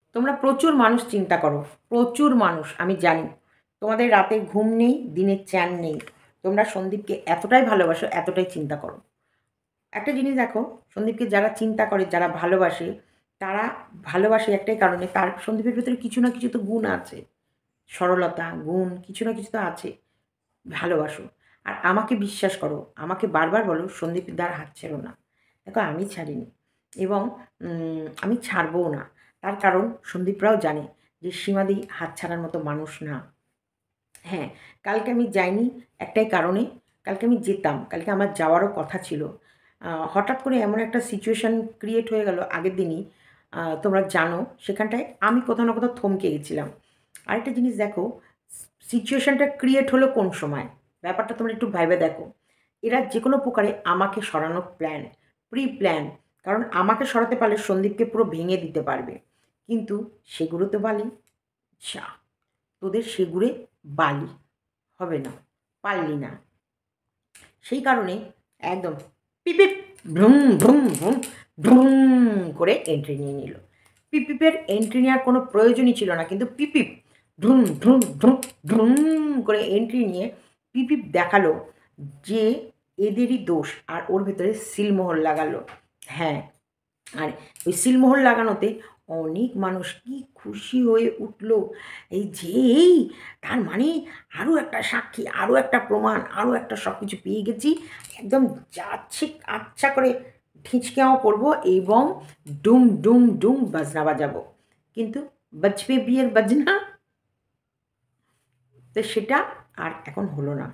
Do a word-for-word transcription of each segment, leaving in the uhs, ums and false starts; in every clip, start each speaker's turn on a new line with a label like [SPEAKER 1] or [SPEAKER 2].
[SPEAKER 1] তোমরা প্রচুর মানুষ চিন্তা করো, প্রচুর মানুষ, আমি জানি। তোমাদের রাতে ঘুম নেই, দিনে চ্যান নেই। তোমরা সন্দীপকে এতটাই ভালোবাসো, এতটাই চিন্তা করো। একটা জিনিস দেখো, সন্দীপকে যারা চিন্তা করে, যারা ভালোবাসে, তারা ভালোবাসে একটাই কারণে, তার সন্দীপের ভেতরে কিছু না কিছু তো গুণ আছে। সরলতা, গুণ কিছু না কিছু তো আছে। ভালোবাসো। আর আমাকে বিশ্বাস করো, আমাকে বারবার বলো সন্দীপের দ্বার হাত ছেড়ো না। দেখো আমি ছাড়িনি এবং উম, আমি ছাড়বও না। তার কারণ সন্দীপরাও জানে যে সীমাদি হাত ছাড়ার মতো মানুষ না। হ্যাঁ, কালকে আমি যাইনি একটাই কারণে, কালকে আমি যেতাম, কালকে আমার যাওয়ারও কথা ছিল। আ হঠাৎ করে এমন একটা সিচুয়েশন ক্রিয়েট হয়ে গেল আগের দিনই, আ তোমরা জানো সেখানটায় আমি কোথাও না কোথাও থমকে গেছিলাম। আরেকটা জিনিস দেখো, সিচুয়েশনটা ক্রিয়েট হলো কোন সময়? ব্যাপারটা তোমরা একটু ভাইবে দেখো। এরা যেকোনো প্রকারে আমাকে সরানোর প্ল্যান, প্রি প্ল্যান। কারণ আমাকে সরাতে পারলে সন্দীপকে পুরো ভেঙে দিতে পারবে। কিন্তু সেগুলো তো বালি। যা! তোদের সেগুড়ে বালি। হবে না, পারলি না। সেই কারণে একদম পিপিপ ভ্রুম ভ্রুম ভ্রুম ভ্রুম করে এন্ট্রি নিয়ে নিল। পিপিপের এন্ট্রি নেওয়ার কোনো প্রয়োজনই ছিল না, কিন্তু পিপিপ ভ্রুম ভ্রুম ভ্রুম ভ্রুম করে এন্ট্রি নিয়ে পিপিপ দেখালো যে এদেরই দোষ, আর ওর ভেতরে সিলমোহর লাগালো। হ্যাঁ, আর ওই সিলমোহর লাগানোতে অনেক মানুষ কি খুশি হয়ে উঠল। এই যে এই তার মানে আরও একটা সাক্ষী, আরও একটা প্রমাণ, আরও একটা সব কিছু পেয়ে গেছি। একদম যাচ্ছে আচ্ছা করে ঢিঁচকেও করবো এবং ডুম ডুম ডুম বাজনা বাজাবো। কিন্তু বাজবে বিয়ের বাজনা, তো সেটা আর এখন হলো না।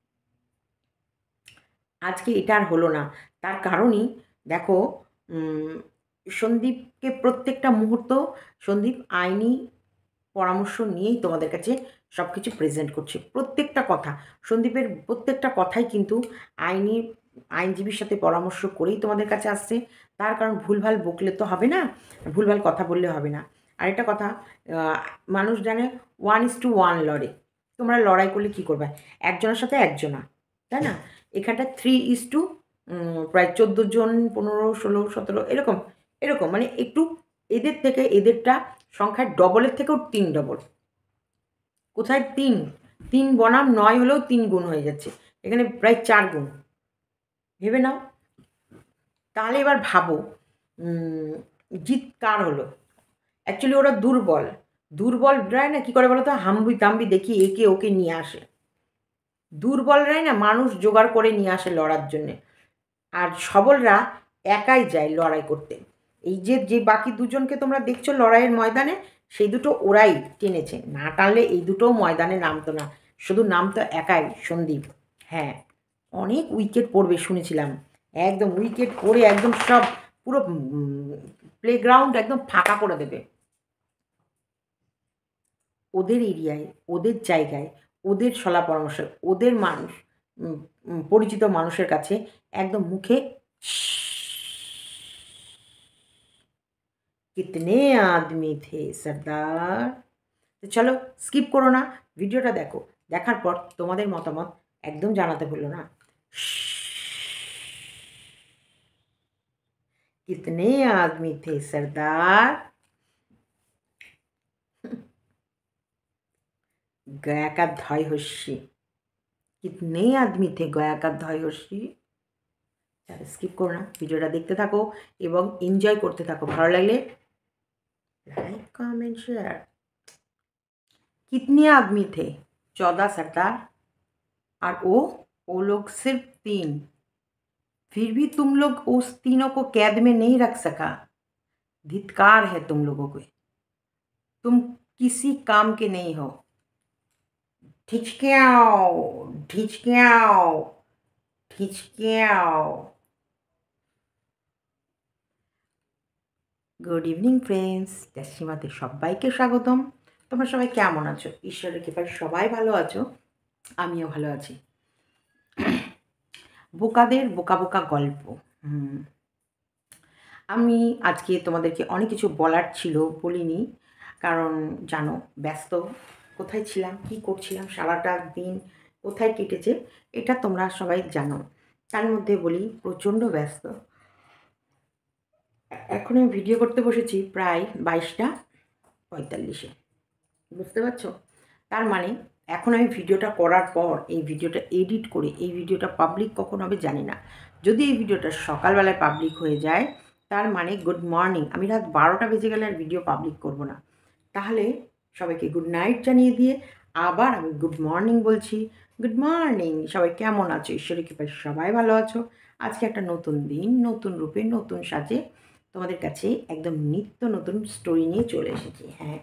[SPEAKER 1] আজকে এটা আর হলো না। তার কারণই দেখো, উম, সন্দীপকে প্রত্যেকটা মুহূর্ত সন্দীপ আইনি পরামর্শ নিয়েই তোমাদের কাছে সব কিছু প্রেজেন্ট করছে। প্রত্যেকটা কথা, সন্দীপের প্রত্যেকটা কথাই কিন্তু আইনি আইনজীবীর সাথে পরামর্শ করেই তোমাদের কাছে আসছে। তার কারণ ভুলভাল বকলে তো হবে না, ভুলভাল কথা বললে হবে না। আরেকটা কথা, আহ, মানুষ জানে ওয়ান ইস টু ওয়ান লড়ে। তোমরা লড়াই করলে কী করবে? একজনের সাথে একজনা, তাই না? এখানটা থ্রি ইস টু প্রায় চোদ্দো জন, পনেরো, ষোলো, সতেরো, এরকম এরকম মানে একটু এদের থেকে এদেরটা সংখ্যার ডবলের থেকেও তিন ডবল। কোথায় তিন? তিন বনাম নয় হলেও তিন গুণ হয়ে যাচ্ছে। এখানে প্রায় চার গুণ। ভেবে নাও। তাহলে এবার ভাবো, উম, জিত কার হলো? অ্যাকচুয়ালি ওরা দুর্বল। দুর্বলরাই না কী করে বলো তো? হাম্বি তাম্বি দেখিয়ে একে ওকে নিয়ে আসে। দুর্বলরাই না মানুষ জোগাড় করে নিয়ে আসে লড়ার জন্যে। আর সবলরা একাই যায় লড়াই করতে। এই যে যে বাকি দুজনকে তোমরা দেখছো লড়াইয়ের ময়দানে, সেই দুটো ওরাই টেনেছে। না টানলে এই দুটোও ময়দানে নামতো না। শুধু নামতো একাই সন্দীপ। হ্যাঁ, অনেক উইকেট পড়বে শুনেছিলাম। একদম উইকেট পড়ে একদম সব পুরো প্লেগ্রাউন্ড একদম ফাঁকা করে দেবে। ওদের এরিয়ায়, ওদের জায়গায়, ওদের শলা পরামর্শ, ওদের মানুষ, উম, উম, পরিচিত মানুষের কাছে একদম মুখে कितने आदमी थे सरदार। তো চলো স্কিপ করো না, ভিডিওটা দেখো। দেখার পর তোমাদের মতামত একদম জানাতে ভুলো না। कितने आदमी थे सरदार, गया का धय हस्सी। कितने आदमी थे गया का धय हस्सी। স্কিপ করো না, ভিডিওটা দেখতে থাকো এবং এনজয় করতে থাকো। ভালো লাগলে लाइक कमेंट शेयर। कितने आदमी थे? चौदह सरदार। और वो वो लोग सिर्फ तीन। फिर भी तुम लोग उस तीनों को कैद में नहीं रख सका। धिक्कार है तुम लोगों को। तुम किसी काम के नहीं हो। ढिचक्याओ ढिचक्याओ ঢিচক্যাও। গুড ইভিনিং ফ্রেন্ডস, সীমাতে সবাইকে স্বাগতম। তোমরা সবাই কেমন আছো? ঈশ্বরের কৃপায় সবাই ভালো আছো, আমিও ভালো আছি। বোকাদের বোকা বোকা গল্প। হুম, আমি আজকে তোমাদেরকে অনেক কিছু বলার ছিল, বলিনি। কারণ জানো ব্যস্ত, কোথায় ছিলাম, কী করছিলাম, সারাটা দিন কোথায় কেটেছে এটা তোমরা সবাই জানো। তার মধ্যে বলি প্রচণ্ড ব্যস্ত। এখন আমি ভিডিও করতে বসেছি প্রায় বাইশটা পঁয়তাল্লিশে। বুঝতে পারছো? তার মানে এখন আমি ভিডিওটা করার পর এই ভিডিওটা এডিট করে এই ভিডিওটা পাবলিক কখন হবে জানি না। যদি এই ভিডিওটা সকালবেলায় পাবলিক হয়ে যায় তার মানে গুড মর্নিং, আমি রাত বারোটা বেজে গেলে আর ভিডিও পাবলিক করব না। তাহলে সবাইকে গুড নাইট জানিয়ে দিয়ে আবার আমি গুড মর্নিং বলছি। গুড মর্নিং, সবাই কেমন আছো? ঈশ্বরের কৃপায় সবাই ভালো আছো। আজকে একটা নতুন দিন, নতুন রূপে, নতুন সাজে তোমাদের কাছে একদম নিত্য নতুন স্টোরি নিয়ে চলে এসেছি। হ্যাঁ,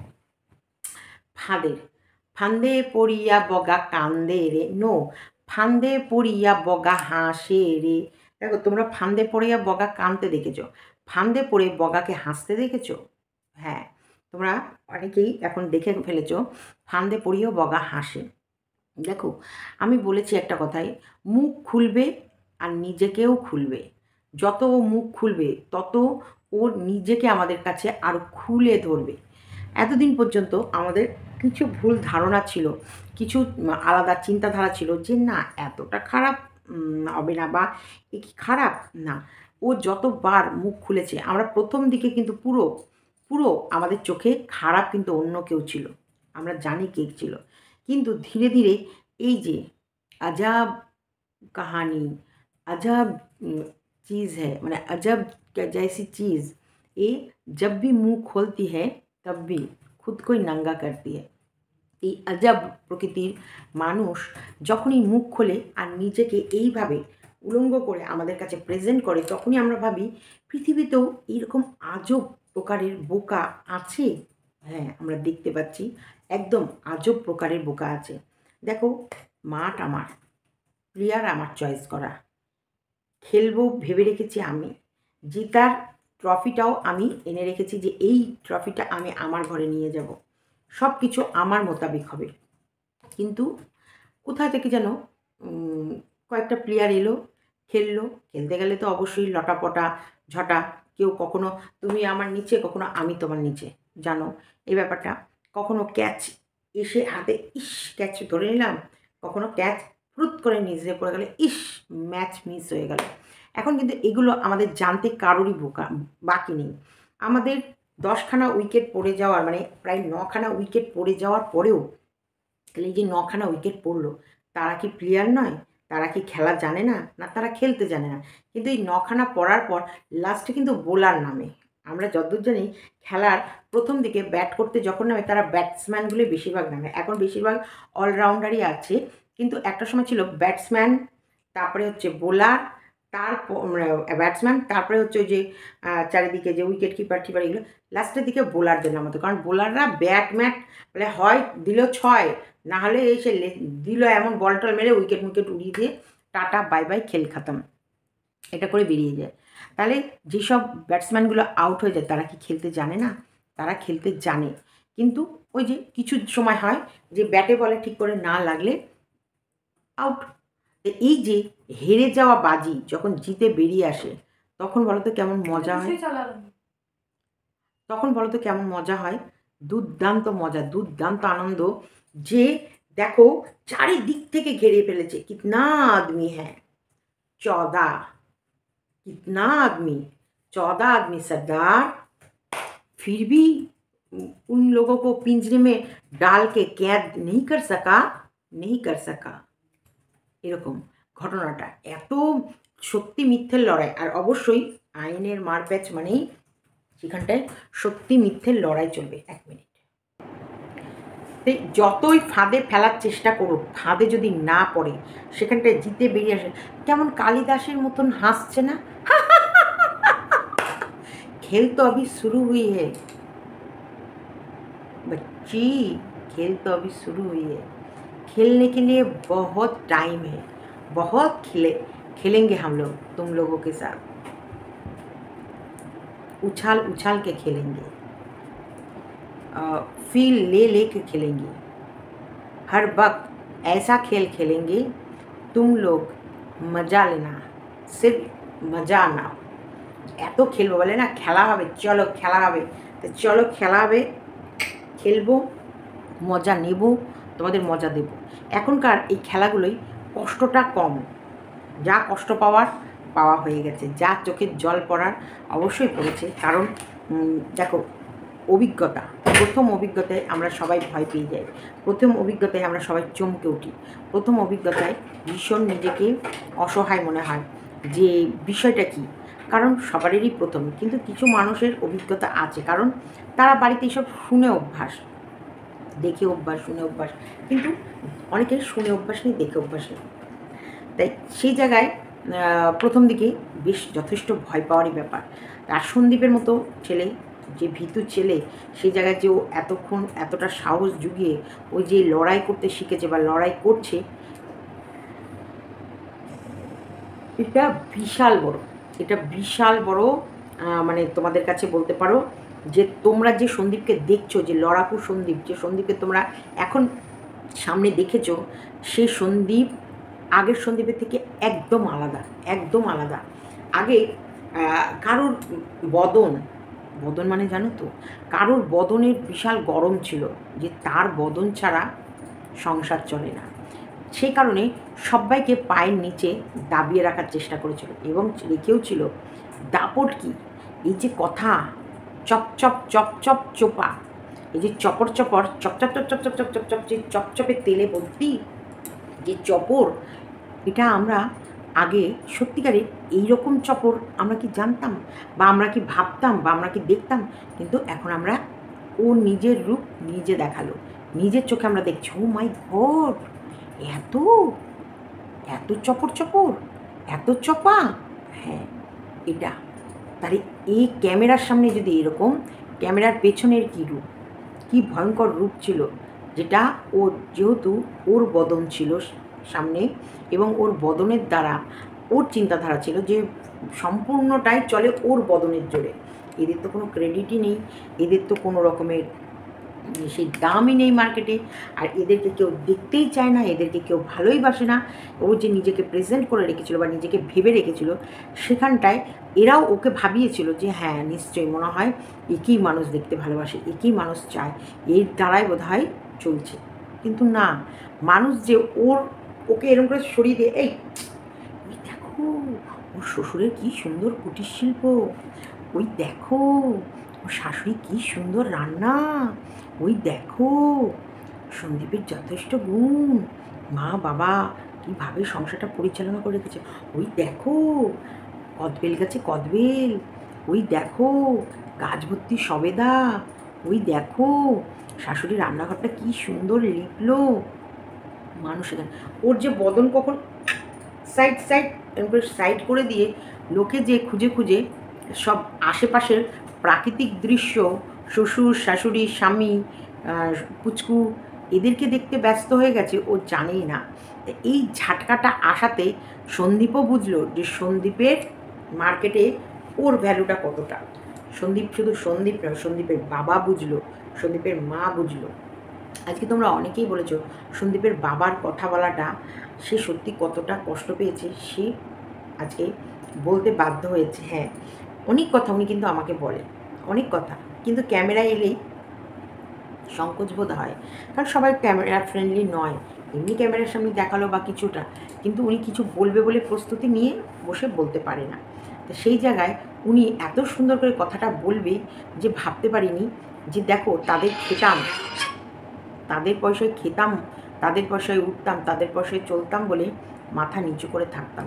[SPEAKER 1] ফাঁদের ফান্দে পড়িয়া বগা কান্দে রে, নো, ফান্দে পড়িয়া বগা হাসে রে। দেখো, তোমরা ফান্দে পড়িয়া বগা কাঁদতে দেখেছো, ফান্দে পড়ে বগাকে হাসতে দেখেছো? হ্যাঁ, তোমরা অনেকেই এখন দেখে ফেলেছো ফান্দে পড়িয়েও বগা হাসে। দেখো, আমি বলেছি একটা কথাই, মুখ খুলবে আর নিজেকেও খুলবে। যত ও মুখ খুলবে তত ও নিজেকে আমাদের কাছে আরও খুলে ধরবে। এতদিন পর্যন্ত আমাদের কিছু ভুল ধারণা ছিল, কিছু আলাদা চিন্তাধারা ছিল যে না এতটা খারাপ হবে না, বা এ কি খারাপ না। ও যতবার মুখ খুলেছে আমরা প্রথম দিকে কিন্তু পুরো পুরো আমাদের চোখে খারাপ কিন্তু অন্য কেউ ছিল, আমরা জানি কে ছিল। কিন্তু ধীরে ধীরে এই যে अजब कहानी, अजब चीज़ है, मैंने अजब जैसी चीज़ ये जब भी मुंह खोलती है तब भी खुद को ही नंगा करती है। এই আজব প্রকৃতির মানুষ যখনই মুখ খোলে আর নিজেকে এইভাবে উলঙ্গ করে আমাদের কাছে প্রেজেন্ট করে, তখনই আমরা ভাবি পৃথিবীতেও এইরকম আজব প্রকারের বোকা আছে। হ্যাঁ, আমরা দেখতে পাচ্ছি একদম আজব প্রকারের বোকা আছে। দেখো, মাঠ আমার, প্লেয়ার আমার চয়েস করা, খেলবো ভেবে রেখেছি আমি, জেতার ট্রফিটাও আমি এনে রেখেছি যে এই ট্রফিটা আমি আমার ঘরে নিয়ে যাব, সব কিছু আমার মোতাবেক হবে। কিন্তু কোথা থেকে যেন কয়েকটা প্লেয়ার এলো, খেললো, খেলতে গেলে তো অবশ্যই লটাপটা ঝটা, কেউ কখনো তুমি আমার নিচে, কখনো আমি তোমার নিচে, জানো এই ব্যাপারটা। কখনো ক্যাচ এসে হাতে, ইস ক্যাচ ধরে নিলাম, কখনো ক্যাচ ফ্রুত করে নিজে পড়ে গেলে, ইস ম্যাচ মিস হয়ে গেল। এখন কিন্তু এগুলো আমাদের জানতে কারোরই বোকা বাকি নেই। আমাদের দশখানা উইকেট পড়ে যাওয়ার মানে প্রায় নখানা উইকেট পড়ে যাওয়ার পরেও, তাহলে এই যে নখানা উইকেট পড়লো, তারা কি প্লেয়ার নয়? তারা কি খেলা জানে না? না তারা খেলতে জানে না? কিন্তু এই নখানা পড়ার পর লাস্টে কিন্তু বোলার নামে। আমরা যতদূর জানি খেলার প্রথম দিকে ব্যাট করতে যখন নামে তারা ব্যাটসম্যানগুলোই বেশিরভাগ নামে। এখন বেশিরভাগ অলরাউন্ডারই আছে, কিন্তু একটা সময় ছিল ব্যাটসম্যান, তারপরে হচ্ছে বোলার, তারপর ব্যাটসম্যান, তারপরে হচ্ছে ওই যে চারিদিকে যে উইকেট কিপার টিপার, এগুলো লাস্টের দিকে বোলারদের নামতো। কারণ বোলাররা ব্যাট ম্যাট মানে হয় দিল ছয়, না হলে এসে দিল এমন বল টল মেরে উইকেট উইকেট উড়িয়ে দিয়ে টাটা বাই বাই, খেল খাতাম, এটা করে বেরিয়ে যায়। তাহলে যেসব ব্যাটসম্যানগুলো আউট হয়ে যায় তারা কি খেলতে জানে না? তারা খেলতে জানে, কিন্তু ওই যে কিছু সময় হয় যে ব্যাটে বলে ঠিক করে না লাগলে আউট। এই যে হেরে যাওয়া বাজি যখন জিতে বেরিয়ে আসে তখন বলো তো কেমন মজা হয়, তখন বলো তো কেমন মজা হয়, দুর্দান্ত মজা, দুর্দান্ত আনন্দ। যে দেখো চারিদিক থেকে ঘেরে ফেলেছে, কিতনা আদমি হ্যাঁ, चौदह, कितना आदमी, चौदह आदमी सरदार, फिर भी उन लोगों को पिंजरे में डाल के कैद नहीं कर सका, नहीं कर सका। এরকম ঘটনাটা এত সত্যি মিথ্যের লড়াই। আর অবশ্যই আইনের মারপ্যাচ মানেই সেখানটায় সত্যি মিথ্যের লড়াই চলবে। এক মিনিট, যতই ফাঁদে ফেলার চেষ্টা করুক, ফাঁদে যদি না পড়ে সেখানটায় জিতে বেরিয়ে আসে। কেমন কালিদাসের মতন হাসছে না? खेल तो अभी शुरू हुई है बच्ची, खेल तो अभी शुरू हुई है, खेलने के लिए बहुत टाइम है, बहुत खेले खेलेंगे हम लोग तुम लोगों के साथ, उछाल उछाल के खेलेंगे, फील ले ले के खेलेंगे, हर वक्त ऐसा खेल खेलेंगे तुम लोग मज़ा लेना, सिर्फ मज़ा ना। এত খেলবো বলে না, খেলা হবে, চলো খেলা হবে, তো চলো খেলা হবে, খেলবো, মজা নেব, তোমাদের মজা দেব। এখনকার এই খেলাগুলোই কষ্টটা কম, যা কষ্ট পাওয়ার পাওয়া হয়ে গেছে, যা চোখের জল পড়ার অবশ্যই পড়েছে। কারণ দেখো অভিজ্ঞতা, প্রথম অভিজ্ঞতায় আমরা সবাই ভয় পেয়ে যাই, প্রথম অভিজ্ঞতায় আমরা সবাই চমকে উঠি, প্রথম অভিজ্ঞতায় ভীষণ নিজেকে অসহায় মনে হয় যে বিষয়টা কী। কারণ সবারই প্রথম, কিন্তু কিছু মানুষের অভিজ্ঞতা আছে, কারণ তারা বাড়িতে এইসব শুনে অভ্যাস, দেখে অভ্যাস, শুনে অভ্যাস, কিন্তু অনেকের শুনে অভ্যাস নেই, দেখে অভ্যাস নেই। তাই সেই জায়গায় প্রথম দিকে বেশ যথেষ্ট ভয় পাওয়ারই ব্যাপার। আর সন্দীপের মতো ছেলে, যে ভীতু ছেলে, সেই জায়গায় যে ও এতক্ষণ এতটা সাহস জুগিয়ে ওই যে লড়াই করতে শিখেছে বা লড়াই করছে, এটা বিশাল বড়, এটা বিশাল বড়। মানে তোমাদের কাছে বলতে পারো যে তোমরা যে সন্দীপকে দেখছো, যে লড়াকু সন্দীপ, যে সন্দীপকে তোমরা এখন সামনে দেখেছো, সেই সন্দীপ আগের সন্দীপের থেকে একদম আলাদা, একদম আলাদা। আগে কারোর বদন, বদন মানে জানো তো, কারোর বদনের বিশাল গরম ছিল, যে তার বদন ছাড়া সংসার চলে না। সেই কারণে সবাইকে পায়ের নিচে দাবিয়ে রাখার চেষ্টা করেছিল, এবং রেখেও ছিল। দাপট কি, এই যে কথা চপ চপ চপ চপ চোপা, এই যে চপর চপর চপ চপ চপ চপ চপ চপ চপ চপ যে চপচপের তেলে ভর্তি যে চপর, এটা আমরা আগে সত্যিকারে এইরকম চপর আমরা কি জানতাম, বা আমরা কি ভাবতাম, বা আমরা কি দেখতাম? কিন্তু এখন আমরা, ও নিজের রূপ নিজে দেখালো, নিজের চোখে আমরা দেখছি, ও মাই গড, এত এত চপর চপর, এত চপা। হ্যাঁ, এটা তাহলে এই ক্যামেরার সামনে যদি এরকম, ক্যামেরার পেছনের কী রূপ, কী ভয়ঙ্কর রূপ ছিল, যেটা ও যেহেতু ওর বদন ছিল সামনে, এবং ওর বদনের দ্বারা ওর চিন্তাধারা ছিল যে সম্পূর্ণটাই চলে ওর বদনের জোরে। এদের তো কোনো ক্রেডিটই নেই, এদের তো কোনো রকমের সেই দামই নেই মার্কেটে, আর এদেরকে কেউ দেখতেই চায় না, এদেরকে কেউ ভালোই বাসে না। ও যে নিজেকে প্রেজেন্ট করে রেখেছিল বা নিজেকে ভেবে রেখেছিল, সেখানটায় এরাও ওকে ভাবিয়েছিল যে হ্যাঁ নিশ্চয়ই, মনে হয় একই মানুষ দেখতে ভালোবাসে, একই মানুষ চায়, এর দ্বারাই বোধ হয় চলছে। কিন্তু না, মানুষ যে ওর ওকে এরকম করে সরিয়ে দিয়ে, এই দেখো ওর শ্বশুরের কী সুন্দর কুটির শিল্প, ওই দেখো ওর শাশুড়ি কী সুন্দর রান্না, ওই দেখো সন্দীপের যথেষ্ট গুণ, মা বাবা কীভাবে সংসারটা পরিচালনা করে রেখেছে, ওই দেখো কদবেল গাছে কদবেল, ওই দেখো গাছ ভর্তি সবেদা, ওই দেখো শাশুড়ির রান্নাঘরটা কী সুন্দর লিপলো। মানুষের ওর যে বদন কখন সাইড সাইড সাইড করে দিয়ে লোকে যে খুঁজে খুঁজে সব আশেপাশের প্রাকৃতিক দৃশ্য, শ্বশুর শাশুড়ি স্বামী পুচকু, এদেরকে দেখতে ব্যস্ত হয়ে গেছে, ও জানেই না। এই ঝাটকাটা আসাতে সন্দীপও বুঝলো যে সন্দীপের মার্কেটে ওর ভ্যালুটা কতটা। সন্দীপ শুধু সন্দীপ নয়, সন্দীপের বাবা বুঝলো, সন্দীপের মা বুঝলো। আজকে তোমরা অনেকেই বলেছো সন্দীপের বাবার কথা বলাটা সে সত্যি কতটা কষ্ট পেয়েছে, সে আজকে বলতে বাধ্য হয়েছে। হ্যাঁ, অনেক কথা উনি কিন্তু আমাকে বলে, অনেক কথা, কিন্তু ক্যামেরায় এলেই সংকোচ বোধ হয়, কারণ সবাই ক্যামেরা ফ্রেন্ডলি নয়। এমনি ক্যামেরার সামনে দেখালো বা কিছুটা, কিন্তু উনি কিছু বলবে বলে প্রস্তুতি নিয়ে বসে বলতে পারে না। তো সেই জায়গায় উনি এত সুন্দর করে কথাটা বলবে যে ভাবতে পারিনি, যে দেখো তাদের খেতাম, তাদের পয়সায় খেতাম, তাদের পয়সায় উঠতাম, তাদের পয়সায় চলতাম বলে মাথা নিচু করে থাকতাম।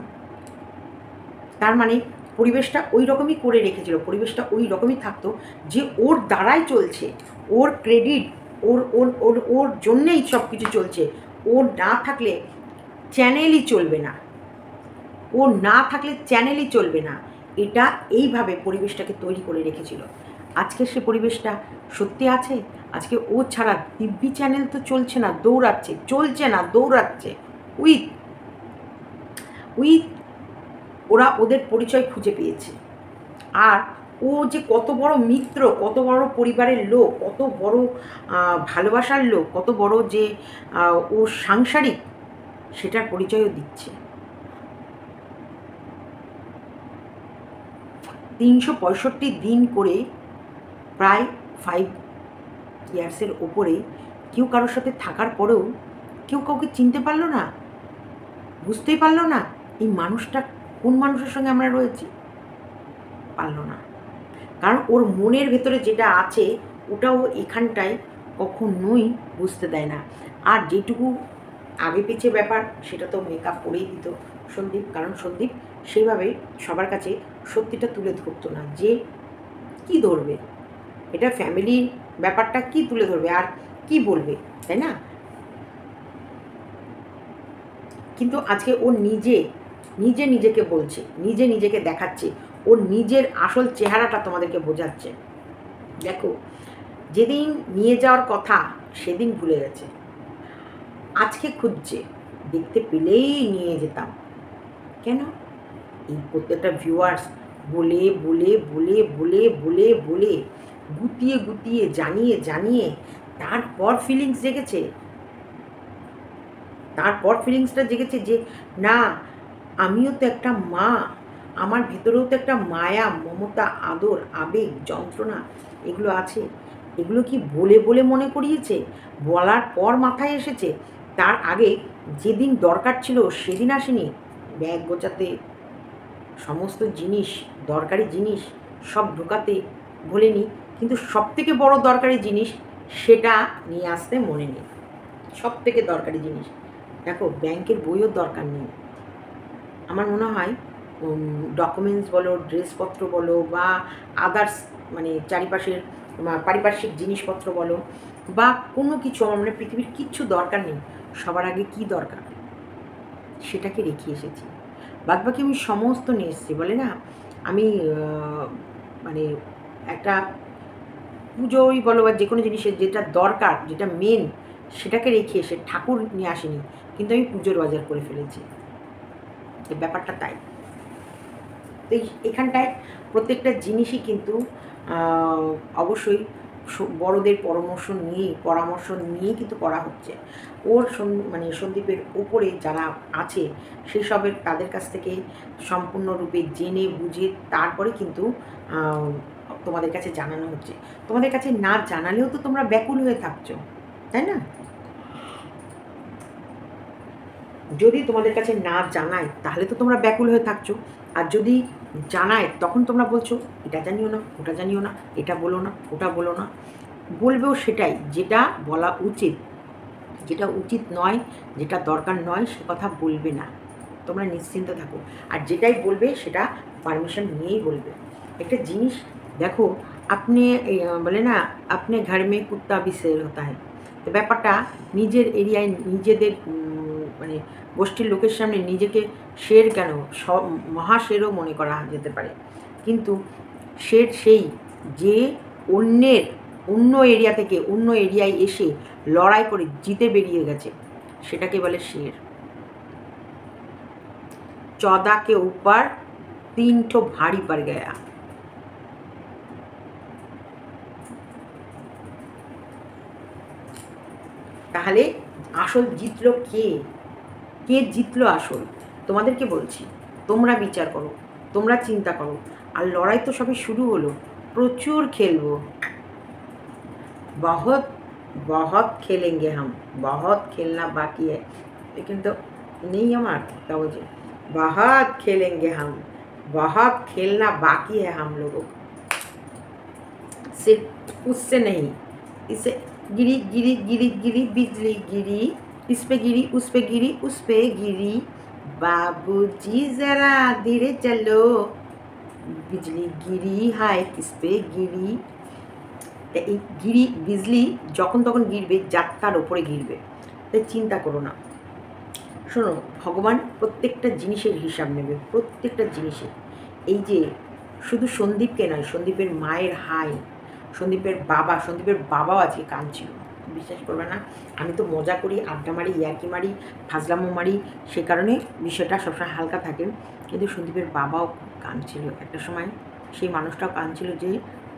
[SPEAKER 1] তার মানে পরিবেশটা ওই রকমই করে রেখেছিল, পরিবেশটা ওই রকমই থাকতো যে ওর দ্বারাই চলছে, ওর ক্রেডিট, ওর ওর ওর ওর জন্যেই সব কিছু চলছে। ওর না থাকলে চ্যানেলই চলবে না, ও না থাকলে চ্যানেলই চলবে না। এটা এইভাবে পরিবেশটাকে তৈরি করে রেখেছিল। আজকে সে পরিবেশটা সত্যি আছে? আজকে ও ছাড়া দিব্যি চ্যানেল তো চলছে না, দৌড়াচ্ছে, চলছে না, দৌড়াচ্ছে। উইথ উইথ ওরা ওদের পরিচয় খুঁজে পেয়েছে। আর ও যে কত বড় মিত্র, কত বড় পরিবারের লোক, কত বড় ভালোবাসার লোক, কত বড় যে ও সাংসারিক, সেটার পরিচয়ও দিচ্ছে। তিনশো পঁয়ষট্টি দিন করে প্রায় ফাইভ ইয়ার্সের ওপরে কেউ কারোর সাথে থাকার পরেও কেউ কাউকে চিনতে পারলো না, বুঝতেই পারলো না এই মানুষটা কোন মানুষের সঙ্গে আমরা রয়েছি, পারলো না। কারণ ওর মনের ভেতরে যেটা আছে ও ওটাও এখানটায় কখনোই বুঝতে দেয় না। আর যেটুকু আগে পিছিয়ে ব্যাপার সেটা তো মেকআপ করেই দিত সন্দীপ, কারণ সন্দীপ সেইভাবে সবার কাছে সত্যিটা তুলে ধরতো না, যে কি ধরবে, এটা ফ্যামিলি ব্যাপারটা কি তুলে ধরবে আর কি বলবে, তাই না? কিন্তু আজকে ও নিজে নিজে নিজেকে বলছে, নিজে নিজেকে দেখাচ্ছে, ওর নিজের আসল চেহারাটা তোমাদেরকে বোঝাচ্ছে। দেখো, যেদিন নিয়ে যাওয়ার কথা সেদিন ভুলে গেছে, আজকে খুঁজছে, দেখতে পেলেই নিয়ে যেতাম। কেন? এই প্রত্যেকটা ভিউয়ার্স বলে বলে বলে বলে বলে বলে গুতিয়ে গুতিয়ে জানিয়ে জানিয়ে তারপর ফিলিংস জেগেছে, তারপর ফিলিংসটা জেগেছে যে না, আমিও তো একটা মা, আমার ভেতরেও তো একটা মায়া, মমতা, আদর, আবেগ, যন্ত্রণা এগুলো আছে। এগুলো কি বলে বলে মনে করিয়েছে? বলার পর মাথায় এসেছে? তার আগে যেদিন দরকার ছিল সেদিন আসেনি? ব্যাগ গোছাতে, সমস্ত জিনিস, দরকারি জিনিস সব ঢোকাতে বলেনি, কিন্তু সবথেকে বড় দরকারি জিনিস সেটা নিয়ে আসতে মনে নেই। সব থেকে দরকারি জিনিস, দেখো ব্যাংকের বইও দরকার নেই। আমার মনে হয় ডকুমেন্টস বলো, ড্রেসপত্র বলো, বা আদার্স মানে চারিপাশের পারিপার্শ্বিক জিনিসপত্র বলো, বা কোনো কিছু আমার মানে পৃথিবীর কিচ্ছু দরকার নেই। সবার আগে কি দরকার সেটাকে রেখে এসেছি, বাদ বাকি আমি সমস্ত নিয়ে এসেছি। বলে না, আমি মানে একটা পুজোই বলো বা যে কোনো জিনিসের যেটা দরকার, যেটা মেন, সেটাকে রেখে এসে ঠাকুর নিয়ে আসিনি, কিন্তু আমি পুজোর বাজার করে ফেলেছি। এই ব্যাপারটা তাই। তো এখানটায় প্রত্যেকটা জিনিসই কিন্তু অবশ্যই বড়দের পরামর্শ নিয়েই পরামর্শ নিয়েই কিন্তু করা হচ্ছে। ওর মানে সন্দীপের উপরে যারা আছে সেই সবের তাদের কাছ থেকে সম্পূর্ণরূপে জেনে বুঝে তারপরে কিন্তু তোমাদের কাছে জানানো হচ্ছে। তোমাদের কাছে না জানালেও তো তোমরা ব্যাকুল হয়ে থাকছো, তাই না? যদি তোমাদের কাছে না জানায় তাহলে তো তোমরা ব্যাকুল হয়ে থাকছো, আর যদি জানায় তখন তোমরা বলছো এটা জানিও না, ওটা জানিও না, এটা বলো না, ওটা বলো না। বলবেও সেটাই যেটা বলা উচিত, যেটা উচিত নয়, যেটা দরকার নয় সে কথা বলবে না, তোমরা নিশ্চিন্ত থাকো। আর যেটাই বলবে সেটা পারমিশন নিয়েই বলবে। একটা জিনিস দেখো, আপনি বলে না আপনি ঘর মে কুত্তা ভি শের হতা হ্যায়, তো ব্যাপারটা নিজের এরিয়ায় নিজেদের মানে গোষ্ঠীর লোকের সামনে নিজেকে শের কেন, সব মহাশেরও মনে করা যেতে পারে, কিন্তু শের সেই যে অন্যের অন্য এরিয়া থেকে অন্য এরিয়ায় এসে লড়াই করে জিতে বেরিয়ে গেছে, সেটাকে বলে শের। চৌদह के ऊपर तीन ठो भारी पड़ गया। তাহলে আসল জিতলো কে? কে জিতলো আসল? তোমাদেরকে বলছি, তোমরা বিচার করো, তোমরা চিন্তা করো। আর লড়াই তো সবে শুরু হলো, প্রচুর খেলবো, बहुत बहुत खेलेंगे हम, बहुत खेलना बाकी है, लेकिन तो नहीं हमार क्या बोलते, बहुत खेलेंगे हम, बहुत खेलना बाकी है हम लोगों को, सिर्फ उससे नहीं, इसे गिरी गिरी गिरी गिरी बिजली गिरी, इस पे गिरी, उस पे गिरी, उस पे गिरी, बाबूजी जरा धीरे चलो, बिजली गिरी हाय किस पे गिरी। এই গিরি বিজলি যখন তখন গিরবে, যাত্রার ওপরে গিরবে, তাই চিন্তা করো না। শোনো, ভগবান প্রত্যেকটা জিনিসের হিসাব নেবে, প্রত্যেকটা জিনিসের। এই যে শুধু সন্দীপকে নয়, সন্দীপের মায়ের হাই, সন্দীপের বাবা, সন্দীপের বাবাও আজকে কাঁদছিল, বিশ্বাস করবে না। আমি তো মজা করি, আড্ডা মারি, ইয়ার্কি মারি, ফাজলামো মারি, সে কারণে বিষয়টা সবসময় হালকা থাকে, কিন্তু সন্দীপের বাবাও কাঁদছিল একটা সময়, সেই মানুষটাও কাঁদছিল যে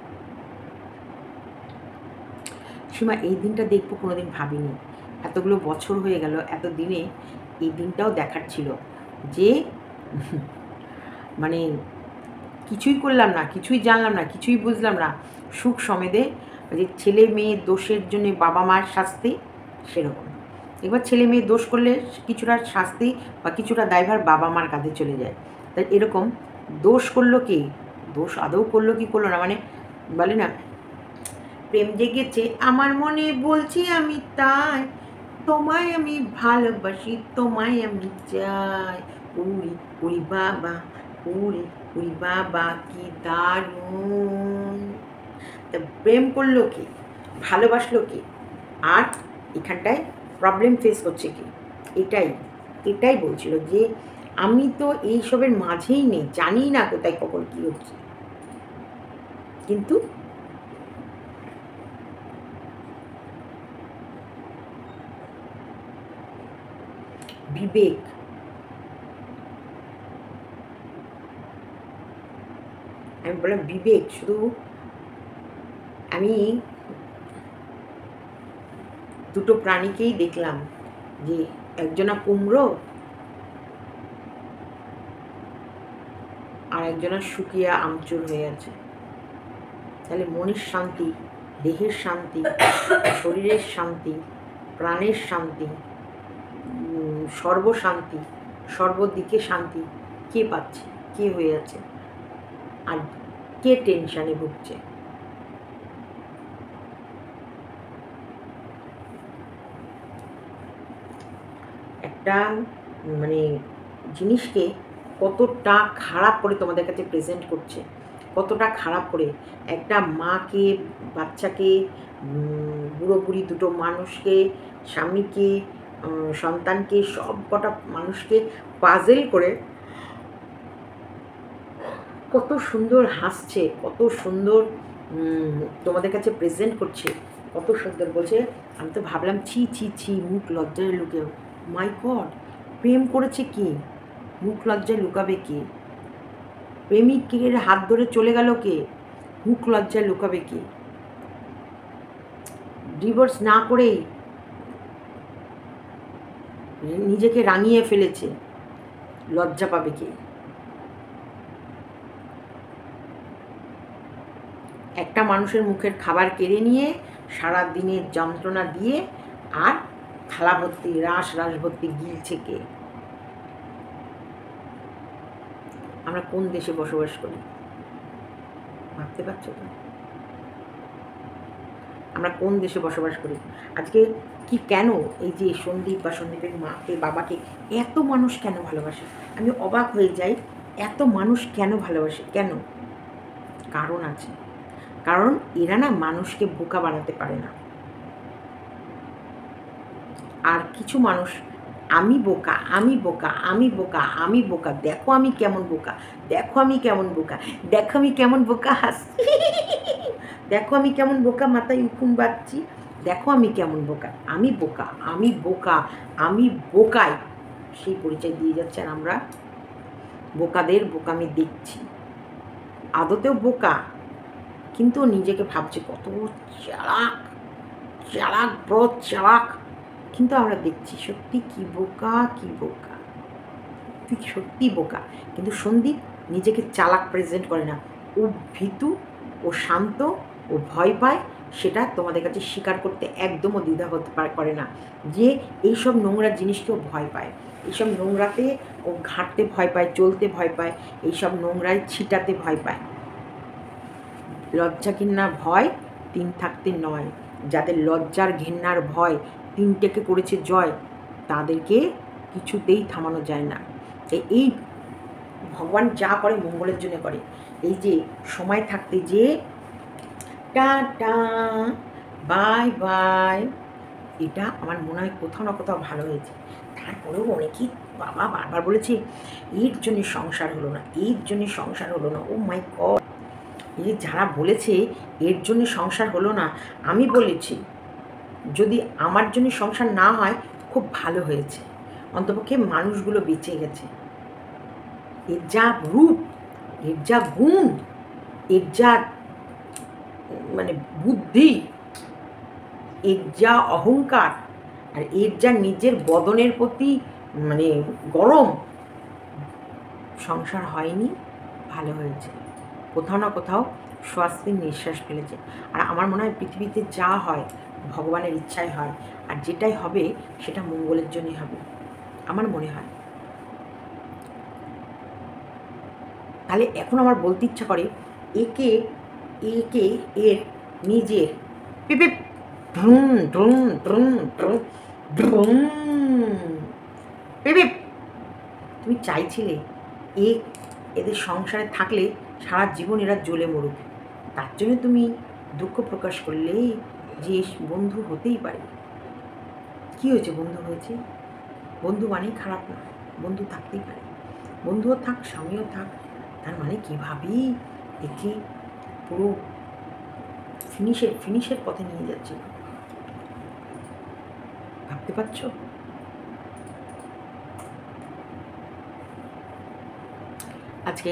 [SPEAKER 1] সীমা এই দিনটা দেখবো কোনো দিন ভাবিনি, এতগুলো বছর হয়ে গেল, এত দিনে এই দিনটাও দেখার ছিল যে মানে কিছুই করলাম না, কিছুই জানলাম না, কিছুই বুঝলাম না, সুখ সমেদে যে ছেলে মেয়ে দোষের জন্যে বাবা মার শাস্তি, সেরকম এবার ছেলে মেয়ে দোষ করলে কিছুটা শাস্তি বা কিছুটা দায়ভার বাবা মার কাঁধে চলে যায়। তাই এরকম দোষ করলো কি, দোষ আদৌ করলো কি করলো না, মানে বলে না প্রেম জেগেছে আমার মনে, বলছি আমি তাই, তোমায় আমি ভালোবাসি, তোমায় আমি চাই। উড়ি উড়ি বাবা, উড়ি উড়ি বাবা, কি দারুণ। তা প্রেম করলো কে, ভালোবাসলো কে, আর এখানটায় প্রবলেম ফেস করছে কে? এটাই এটাই বলছিল যে আমি তো এইসবের মাঝেই নেই, জানি না কোথায় কখন কী হচ্ছে, কিন্তু বিবেক, আমি বললাম বিবেক, শুধু আমি দুটো প্রাণীকেই দেখলাম, যে একজনা কুমড়ো আর একজনা শুকিয়ে আমচুর হয়ে আছে। তাহলে মনের শান্তি, দেহের শান্তি, শরীরের শান্তি, প্রাণের শান্তি, সর্বশান্তি, সর্বদিকে শান্তি কে পাচ্ছে, কে হয়ে আছে, আর কে টেনশানে ভুগছে? একটা মানে জিনিসকে কতটা খারাপ করে তোমাদের কাছে প্রেজেন্ট করছে, কতটা খারাপ করে একটা মাকে, বাচ্চাকে, বুড়ো বুড়ি দুটো মানুষকে, স্বামীকে, সন্তানকে, সব কটা মানুষকে পাজেল করে কত সুন্দর হাসছে, কত সুন্দর তোমাদের কাছে প্রেজেন্ট করছে, কত সুন্দর বলছে। আমি তো ভাবলাম ছি ছি ছি, মুখ লজ্জায় লুকে, মাই গড, প্রেম করেছে কি, মুখ লজ্জায় লুকাবে কে? প্রেমিকের হাত ধরে চলে গেল কে, মুখ লজ্জায় লুকাবে কে? ডিভোর্স না করেই নিজেকে রাঙিয়ে ফেলেছে, লজ্জা পাবে কে? একটা মানুষের মুখের খাবার কেড়ে নিয়ে সারা দিনের যন্ত্রণা দিয়ে আর থালা ভর্তি, রাস রাস ভর্তি গিলছে কে? আমরা কোন দেশে বসবাস করি ভাবতে পারছো তো? আমরা কোন দেশে বসবাস করি? আজকে কি কেন এই যে সন্দীপ বা সন্দীপের মাকে, বাবাকে এত মানুষ কেন ভালোবাসে? আমি অবাক হয়ে যাই, এত মানুষ কেন ভালোবাসে, কেন? কারণ আছে, কারণ এরা না মানুষকে বোকা বানাতে পারে না। আর কিছু মানুষ আমি বোকা, আমি বোকা, আমি বোকা, আমি বোকা, দেখো আমি কেমন বোকা, দেখো আমি কেমন বোকা, দেখো আমি কেমন বোকা হাসছি, দেখো আমি কেমন বোকা মাথায় উকুন বাঁধছি, দেখো আমি কেমন বোকা, আমি বোকা, আমি বোকা, আমি বোকাই, সেই পরিচয় দিয়ে যাচ্ছে। আর আমরা বোকাদের বোকামি দেখছি, আদতেও বোকা, কিন্তু নিজেকে ভাবছে কত চালাক, চালাক ব্রত চালাক, কিন্তু আমরা দেখছি সত্যি কি বোকা, কি বোকা, তুই সত্যি বোকা। কিন্তু সন্দীপ নিজেকে চালাক প্রেজেন্ট করে না, ও ভীতু, ও শান্ত, ও ভয় পায়, সেটা তোমাদের কাছে স্বীকার করতে একদমও দ্বিধা হতে করে না, যে এইসব নোংরা জিনিসকেও ভয় পায়, এইসব নোংরাতে ও ঘাঁটতে ভয় পায়, চলতে ভয় পায়, এইসব নোংরায় ছিটাতে ভয় পায়। লজ্জা ঘৃণার ভয় তিন থাকতে নয়, যাদের লজ্জার ঘৃণার ভয় তিনটেকে করেছে জয়, তাদেরকে কিছুতেই থামানো যায় না। এই ভগবান যা করে মঙ্গলের জন্য করে। এই যে সময় থাকতে যে টাটা বাই বাই, এটা আমার মনে হয় কোথাও না কোথাও ভালো হয়েছে। তারপরেও অনেকেই বাবা বারবার বলেছে এর জন্য সংসার হলো না, এর জন্য সংসার হলো না। ও মাই গড, এই যে যারা বলেছে এর জন্য সংসার হলো না, আমি বলেছি যদি আমার জন্য সংসার না হয় খুব ভালো হয়েছে, অন্তপক্ষে মানুষগুলো বেঁচে গেছে। এর যা রূপ, এর যা গুণ, এর যা মানে বুদ্ধি, এর যা অহংকার, আর এর যা নিজের বদনের প্রতি মানে গরম, সংসার হয়নি, ভালো হয়েছে, কোথাও না কোথাও স্বস্তির নিঃশ্বাস ফেলেছে। আর আমার মনে হয় পৃথিবীতে যা হয় ভগবানের ইচ্ছায় হয়, আর যেটাই হবে সেটা মঙ্গলের জন্যই হবে আমার মনে হয়। তাহলে এখন আমার বলতে ইচ্ছা করে একে একে এর নিজের পিপ পিপ ভ্রুম ভ্রুম ভ্রুম ভ্রুম ভ্রুম পিপ পিপ। তুমি চাইছিলে এ এদের সংসারে থাকলে সারা জীবন এরা জ্বলে মরুক, তার জন্য তুমি দুঃখ প্রকাশ করলে যে বন্ধু হতেই পারে। কী হয়েছে? বন্ধু হয়েছে, বন্ধু মানেই খারাপ না, বন্ধু থাকতেই পারে। বন্ধুও থাক, স্বামীও থাক, তার মানে কীভাবে একে পুরো ফিনিশের ফিনিশের পথে নিয়ে যাচ্ছে, ভাবতে পারছো? আজকে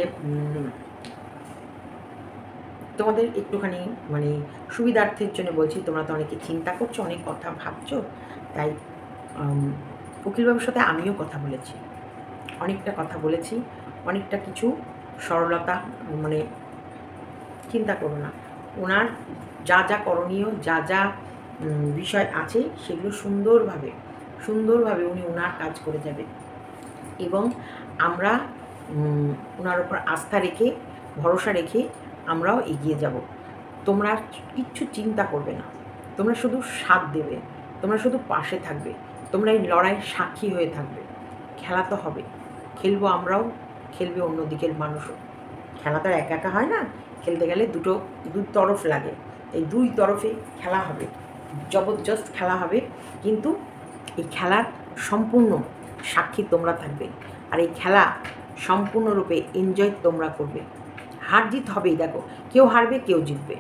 [SPEAKER 1] তোমাদের একটুখানি মানে সুবিধার্থের জন্য বলছি, তোমরা তো অনেকে চিন্তা করছো, অনেক কথা ভাবছো, তাই উকিলবাবুর সাথে আমিও কথা বলেছি, অনেকটা কথা বলেছি, অনেকটা কিছু সরলতা মানে চিন্তা করো না, ওনার যা যা করণীয়, যা যা বিষয় আছে সেগুলো সুন্দরভাবে সুন্দরভাবে উনি ওনার কাজ করে যাবে এবং আমরা ওনার ওপর আস্থা রেখে ভরসা রেখে আমরাও এগিয়ে যাব। তোমরা কিচ্ছু চিন্তা করবে না, তোমরা শুধু সাথ দেবে, তোমরা শুধু পাশে থাকবে, তোমরা এই লড়াইয়ের সাক্ষী হয়ে থাকবে। খেলা তো হবে, খেলবো আমরাও, খেলবে অন্য দিকের মানুষও। খেলা তো একা একা হয় না, খেলতে গেলে দুটো দুই তরফ লাগে, এই দুই তরফে খেলা হবে, জবরদস্ত খেলা হবে, কিন্তু এই খেলার সম্পূর্ণ সাক্ষী তোমরা থাকবে, আর এই খেলা সম্পূর্ণরূপে এনজয় তোমরা করবে। হার জিত হবেই, দেখো কেউ হারবে কেউ জিতবে,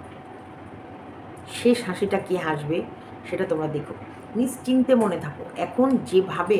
[SPEAKER 1] শেষ হাসিটা কে হাসবে সেটা তোমরা দেখো, নিশ্চিন্তে মনে থাকো। এখন যেভাবে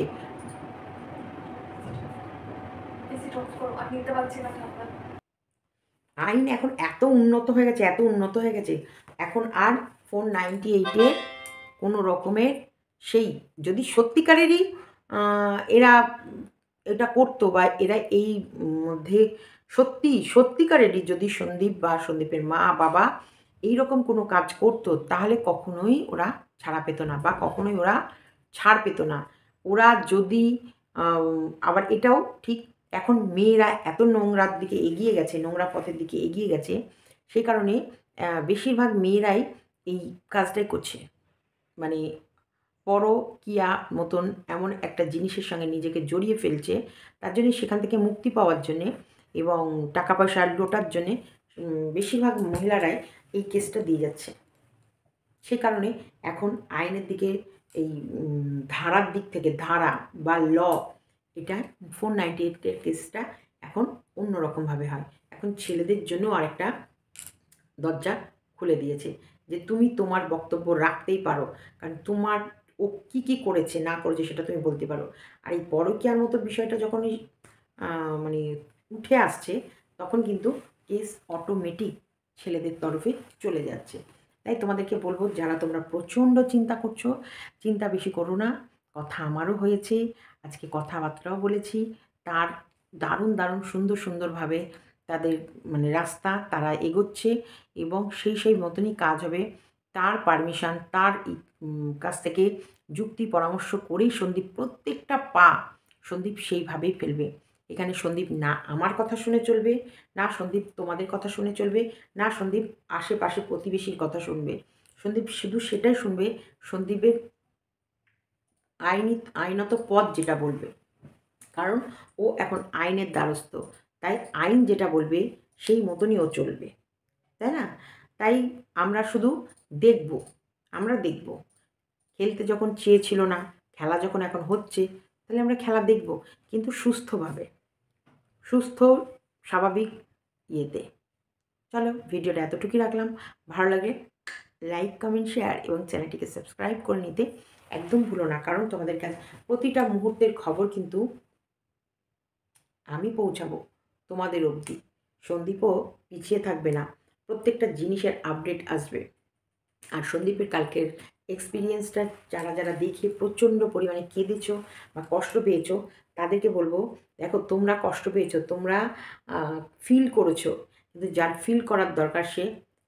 [SPEAKER 1] আইন এখন এত উন্নত হয়ে গেছে, এত উন্নত হয়ে গেছে, এখন আর ফোর নাইনটি এইটের কোনো রকমের সেই যদি সত্যিকারেরই এরা এটা করতো বা এরা এই মধ্যে সত্যি সত্যিকারেরই যদি সন্দীপ বা সন্দীপের মা বাবা এই রকম কোনো কাজ করতো, তাহলে কখনোই ওরা ছাড়া পেত না বা কখনোই ওরা ছাড় পেত না। ওরা যদি আবার এটাও ঠিক, এখন মেয়েরা এত নোংরার দিকে এগিয়ে গেছে, নোংরা পথের দিকে এগিয়ে গেছে, সেই কারণে বেশিরভাগ মেয়েরাই এই কাজটাই করছে, মানে পরকীয়া মতন এমন একটা জিনিসের সঙ্গে নিজেকে জড়িয়ে ফেলছে, তার জন্য সেখান থেকে মুক্তি পাওয়ার জন্যে এবং টাকা পয়সা লোটার জন্যে বেশিরভাগ মহিলারাই এই কেসটা দিয়ে যাচ্ছে। সে কারণে এখন আইনের দিকে এই ধারার দিক থেকে ধারা বা ল, এটা ফোর নাইনটি এইটের কেসটা এখন অন্যরকমভাবে হয়। এখন ছেলেদের জন্য আরেকটা দরজা খুলে দিয়েছে যে তুমি তোমার বক্তব্য রাখতেই পারো, কারণ তোমার ও কী কী করেছে না করেছে সেটা তুমি বলতে পারো। আর এই পরকীয়ার মতো বিষয়টা যখনই মানে উঠে আসছে, তখন কিন্তু কেস অটোমেটিক ছেলেদের তরফে চলে যাচ্ছে। তাই তোমাদেরকে বলবো, যারা তোমরা প্রচণ্ড চিন্তা করছো, চিন্তা বেশি করো না। কথা আমারও হয়েছে, আজকে কথাবার্তাও বলেছি, তার দারুণ দারুণ সুন্দর সুন্দরভাবে তাদের মানে রাস্তা তারা এগোচ্ছে এবং সেই সেই মতনই কাজ হবে। তার পারমিশন, তার কাছ থেকে যুক্তি পরামর্শ করেই সন্দীপ প্রত্যেকটা পা সন্দীপ সেইভাবেই ফেলবে। এখানে সন্দীপ না আমার কথা শুনে চলবে, না সন্দীপ তোমাদের কথা শুনে চলবে, না সন্দীপ আশেপাশে প্রতিবেশীর কথা শুনবে। সন্দীপ শুধু সেটাই শুনবে, সন্দীপের আইনি আইনত পথ যেটা বলবে, কারণ ও এখন আইনের দ্বারস্থ, তাই আইন যেটা বলবে সেই মতনই ও চলবে, তাই না? তাই আমরা শুধু দেখব, আমরা দেখব। খেলতে যখন চেয়েছিল না, খেলা যখন এখন হচ্ছে, তাহলে আমরা খেলা দেখব, কিন্তু সুস্থভাবে, সুস্থ স্বাভাবিক ইয়েতে। চলো, ভিডিওটা এতটুকুই রাখলাম। ভালো লাগে লাইক কমেন্ট শেয়ার এবং চ্যানেলটিকে সাবস্ক্রাইব করে নিতে একদম ভুলো না, কারণ তোমাদের কাছে প্রতিটা মুহূর্তের খবর কিন্তু আমি পৌঁছাবো তোমাদের অবধি। সন্দীপও পিছিয়ে থাকবে না, প্রত্যেকটা জিনিসের আপডেট আসবে। আর সন্দীপের কালকের এক্সপিরিয়েন্সটা যারা যারা দেখে প্রচণ্ড পরিমাণে কেঁদেছো বা কষ্ট পেয়েছো, তাদেরকে বলবো, দেখো তোমরা কষ্ট পেয়েছো, তোমরা ফিল করেছো, কিন্তু যার ফিল করার দরকার সে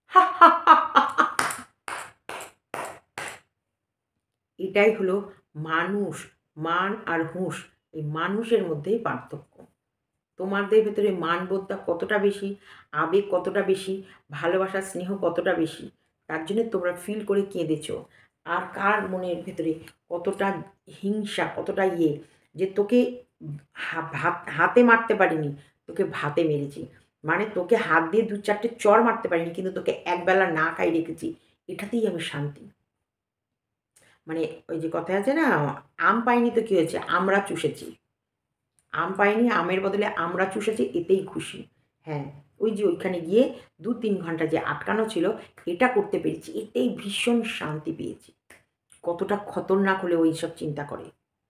[SPEAKER 1] এটাই হলো মানুষ, মান আর হুঁশ, এই মানুষের মধ্যেই পার্থক্য। তোমাদের ভেতরে মানবোধটা কতটা বেশি, আবেগ কতটা বেশি, ভালোবাসা স্নেহ কতটা বেশি, তার জন্য তোমরা ফিল করে কেঁদেছো। আর কার মনের ভেতরে কতটা হিংসা, কতটা ইয়ে, যে তোকে ভাত হাতে মারতে পারিনি, তোকে ভাতে মেরেছি। মানে তোকে হাত দিয়ে দু চারটে চড় মারতে পারিনি, কিন্তু তোকে একবেলা না খাইয়ে রেখেছি। এটাতেই আমি শান্তি। মানে ওই যে কথায় আছে না, আম পাইনি তো কী হয়েছে, আমরা চুষেছি। আম পাইনি, আমের বদলে আমরা চুষেছি, এতেই খুশি। হ্যাঁ, ওই যে ওইখানে গিয়ে দু তিন ঘন্টা যে আটকানো ছিল, এটা করতে পেরেছি, এতেই ভীষণ শান্তি পেয়েছি। কতটা খতরনাক হলে ওই সব চিন্তা করে।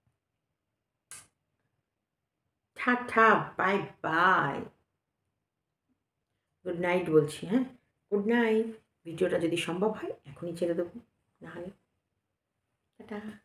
[SPEAKER 1] টাটা, বাই বাই। গুড নাইট বলছি, হ্যাঁ? Good night. ভিডিওটা যদি সম্ভব হয় এখনই ছেড়ে দেবো। নাহলে টাটা।